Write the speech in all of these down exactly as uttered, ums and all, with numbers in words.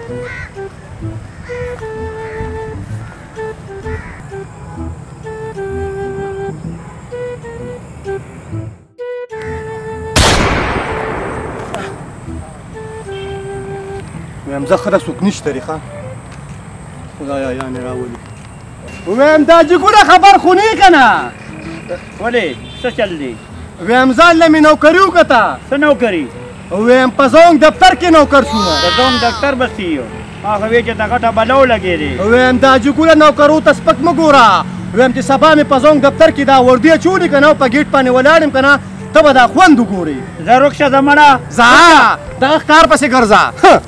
ویم زه ښه څوک نشته ریخه خدایا یعنې راولي ویم دا جګونه خبر خو نه که نه ولې څه چل دی ویم ځان له مې نوکري وکړه څه نوکري ویم په زونګ دفتر کې نوکر شومه د زونګ دفتر به څه یو ما خو وی چې دا غټه بلا ولګېدې ویم دا جګونه نوکرو ته سپک مه ګوره ویم چې سبا مې په زونګ دفتر کې دا وردي اچولي که نه او په ګیټ باندې ولاړ یم که نه ته به دا خوند وګورې زه روک شه زه مړه ځه دغه ښکار پسې ګرځه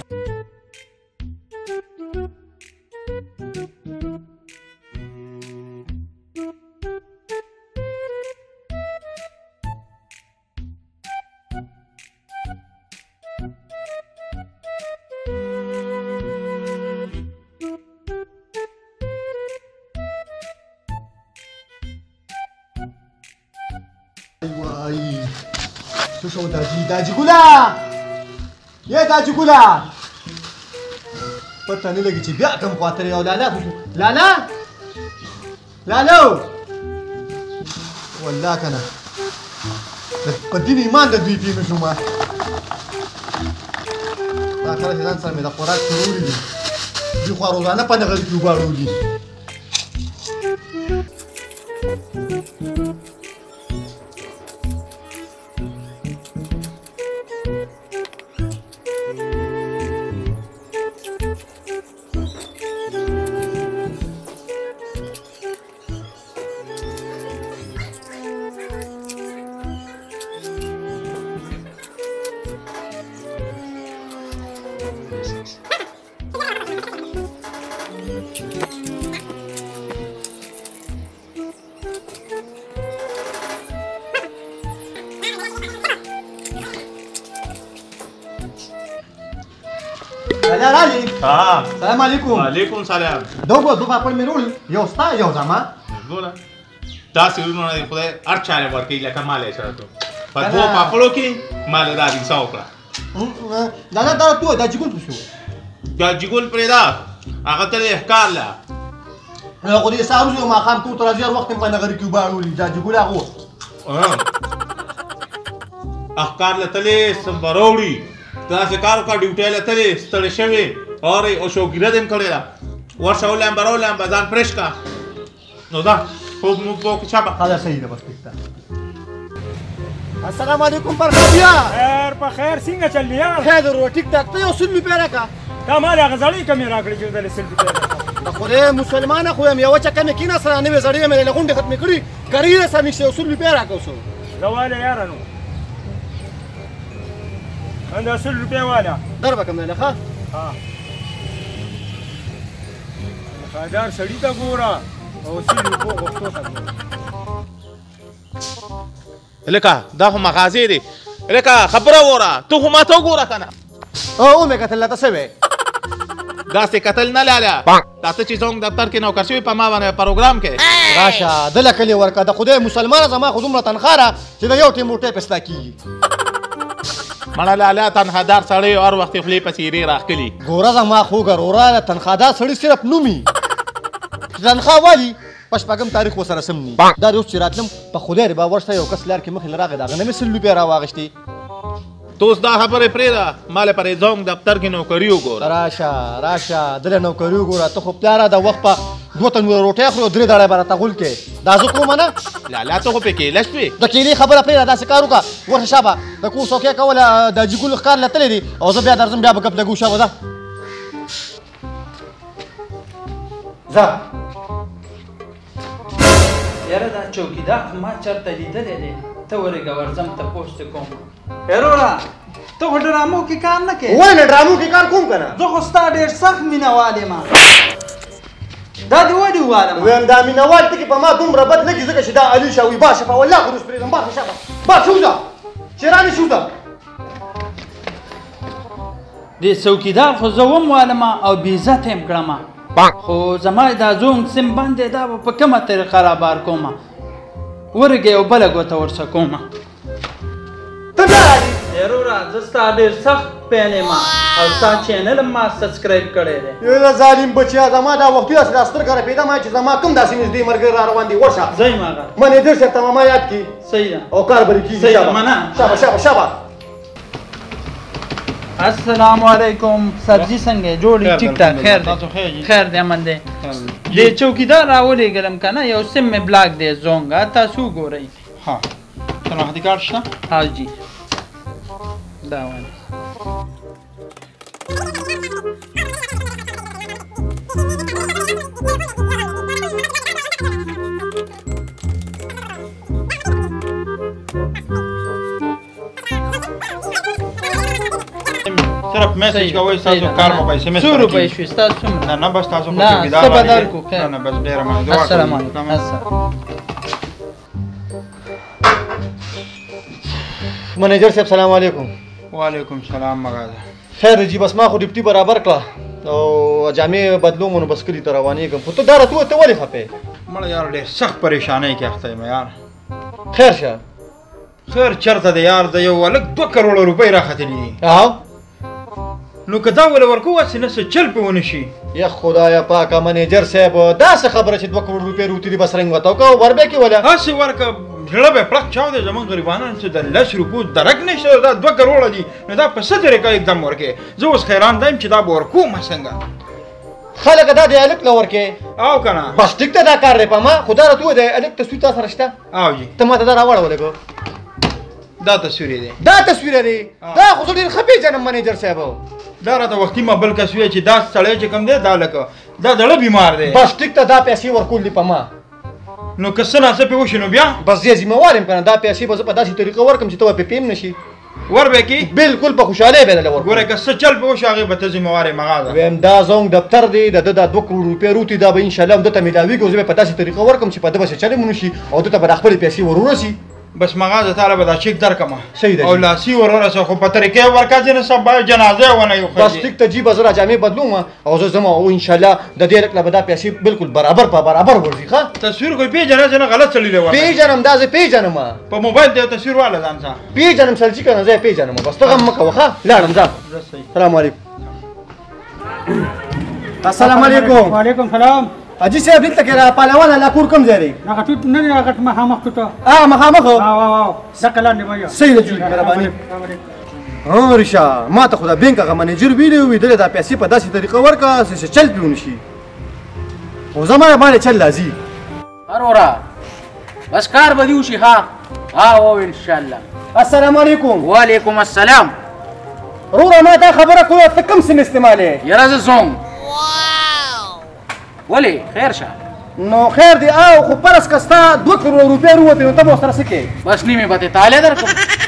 وای څه شو داجي داجي ګوله یې داجي ګوله پته نه لګي چې بیا کوم خواته یو لالا لالا لالو والله کنه په دین ایمان د دوی پیښه شو ما دا کله چې ځان سره مې د خوراک شروع دي دوی خو روزانه په دغه کې وګاړو دي لالا رالی ها سلام علیکم وعلیکم سلام دوه دوه پاپړ مې رول یو ستا یو زما ګوره تاسو ورونه نه خدای هر چاله ورکې لکه مال یې سره ته په دوه پاپړو کې مال را دي څو کړه لالا دا تو دا جګول شو دا جګول پرې دا هغه ته احکار لا هغه دې سارو یو ما خام کو تر ځیر وخت په نغری کې وباړولې دا جګول هغه احکار لته سمبروړي تاسو کار کا ډیوټي لته ستړي شوی اور او شو ګرځم کړی دا ورشه ولم برولم بازار فرش کا نو دا خو مو کو چا خلاص صحیح ده بس ټیک السلام علیکم پر خبیا خیر په خیر څنګه چل دی یار خیر ورو ټیک ټاک ته یو سل روپیا راکا دا ما هغه ځړې کمې راکړې چې د سل روپیا خو دې مسلمانه خو یم یو چا کمې کینه سره نه وې زړې مې له غونډې ختمې کړې کریره سم نشته یو سل روپیا راکا اوسو زواله یار نو انده سل روپیا والا در به کوم نه ښه ها خدار سړی ته ګوره او سل روپو غوښتو ته ګوره لکه دا خو مغازې دي لکه خبره وره ته خو ماته وګوره کنه او مې کتل ته څه وې داسې کتل نه لاله دا ته چې زموږ دفتر کې نوکر شوی په ما باندې پروګرام کې راشه دله کلي ورکه د خدای مسلمانه زما خو دومره تنخواه ده چې د یو ټیم موټی پستا کېږي مړه لاله تنخوادار سړی هر وخت خولې پسې یې راښکلي ګوره زما خوږه وروره تنخوادار سړي صرف نومي تنخواه والي په شپږم تاریخ ورسره سم ني دا د اوس چې راتلم په خدای ربا ورسته یو کس لار کې مخې له راغی د هغه نه مې سل روپۍ راواغېستې ته اوس دا خبرې پرېږده ما له پرې زونګ دفتر کې نوکري وګوره راشه راشه دله نوکري وګوره ته خو پلاره د وخت په دوه تنوره روټۍ خورې او درې دړی به راته غول کې دا زه کوم نه لالا ته خو پې کېله شوې د کیلې خبره پرېږده داسې کار وکړه ورشه شابه د کور څوکۍ کوله د جګولو ښکار له تللی دي او زه بیا درځم بیا به ګپ لګو شابه ځه ځه یاره دا چوکیدار ما چېرته لیدلی دی ته ورېږه ورځم تپوس دې کوم هروره ته خو ډرامو کې کار نه کوې ولې نه ډرامو کې کار کوم که نه زه خو ستا ډېر سخت مینهوال یم دا دې ولې ووالم ویم دا مینهوال ټکي په ما دومره بد لګي ځکه چې دا علي شاوي باشه په والله خو روز پرېږدم باشه شابه باشه وځه چې رانې شو ځه دې څوکیدار خو زه وموالم او بېعزته یم کړم خو زما دا زونګ سیم بند دی دا به په کومه طریقه رابار کومه ورږه یو بله ګوته ورڅه کومه ته بیا راځې هروره زه ستا ډېر سخت پین یم او تا چینل ما سبسکرایب کړی دی. یله ظالم بچیا زما دا وختي داسې دا سترګه راپیدا ما چې زما کوم داسې نږدې ملګری را روان دي ورشه ځئ ماغه منیجر صاحب ته ماما یاد کړي صحیح ده او کار به دې کېږي صحیح ده مننه. شابه شابه شابه. السلام علیکم سبزی څنګه جوړی ټیک ټاک خیر دی خیر دی امن دی د چوکیدار راولېږلم که نه یو سیم مې بلاک دی زونګه تاسو وګورئ. ها شناختی کارت شته؟ ها جی دا وایي صرف میسج کوئ ستاسو کار به پیسې مې څو روپۍ شوې ستاسو څومره؟ نه نه بس تاسو خو نه چوکیدار څه به باندې درکړو نه نه بس ډېره مننه دعا السلام کوم. علیکم السلام. منیجر صاحب سلام علیکم. وعلیکم سلام مغازه. خیر جی بس ما خو ډیپټي برابر کړه او جامې بدلوم نو بس کلي ته روانېږم خو ته دا راته ته ولې خفې؟ مړه یار ډېر سخت پریشانۍ کې اخته یم یار. خیر شه. خیر چېرته دی یار د یو هلک دوه کروړه روپۍ راختلي دي او نو که دا ولې ورکو هسې نه څه چل پې ونه شي. یا خدایا پاکه منیجر صاحب داسې خبره چې دوه کروړ روپۍ روتي دي بس رنګ وته او که وربې کې وله هسې ورکه زړه به یې پړق چاو دی زمونږ غریبانو چې د لس روپو درک نشته دا دوه کروړه دي نو دا په څه طریقه اقدام ورکې زه اوس حیران دی چې دا به ورکومه څنګه. خلک دا د هلک له ورکې او که نه بس ټیک ته دا کار دی په ما خو دا راته ووایه د هلک تصویر تا سره شته؟ او جي ته ما ته دا راوړه ولګو دا تصویر دی دا تصویر دی دا خو زه ډېر ښه پېژنم منیجر صاحب. دا راته وختي ما بل کس وی چې دا سړی چې کوم دی دا لکه دا زړه بیمار دی بس ټیک ته دا پیسې ورکول دي په ما نو که څه ناڅه پې وشي نو بیا بس زه ذمهوار یم که نه دا پیسې به زه په داسې طریقه ورکړم چې ته به پې پیم نه شي ور به کې بلکل په خوشحالۍ به درله ورکړم. ګوره که څه چل پې وشي هغې به ته ذمهوار یې مغازه ویم دا زموږ دفتر دی د ده دا دوه کروړ روپۍ روتي دا به انشاءالله ده ته میلاویږي او زه به یې په داسې طریقه ورکړم چې په ده به څه چلې ونه شي او ده ته به دا خپلې پیسې ور ورسي. بس مغازه تعالی به دا چیک درکمه صحیح ده او لاسي ور ورسه خو په طریقې ورکه چې نه سبا جنازه ونه یو بس ټیک ته جي به زه را جامې بدلوم او زه ځم او انشاءالله د دې هلک له به دا پیسې بلکل برابر په برابر ورځي ښه. تصویر خو پېژنې چې نه غلط سړي دی ورته پېژنم دا زه پېژنم په موبایل دی تصویر واله ځان څه پېژنم سلچي که نه زه یې پېژنم بس ته غم مه کوه ښه لاړم ځه. سلام علیکم. السلام علیکم. وعلیکم سلام. حاجي صاحب دلته کې را پهلوان الله کور کوم ځای دی؟ هغه ټوټ نه دی هغه مخامخ ټوټه اه مخامخ او او او ځکه لاندې وایه صحیح ده جوړ مهرباني. ها ریشه ما ته خو د بینک هغه منیجر ویلی وي دله دا پیسې په داسې طریقه ورکړه چې چل پې ونه شي خو زما باندې چل راځي. ارورا بس کار به دې وشي ها ها او انشاءالله. السلام علیکم. وعلیکم السلام. وروره ما دا خبره کوله ته کوم سیم استعمالوې؟ یاره زه زوم ولې خیر شه نو خیر دی او خو فرض که ستا دوه کروړه روپۍ ووتې نو ته به ورسره څه کوې؟ بس نیمې به تې تالی درکړم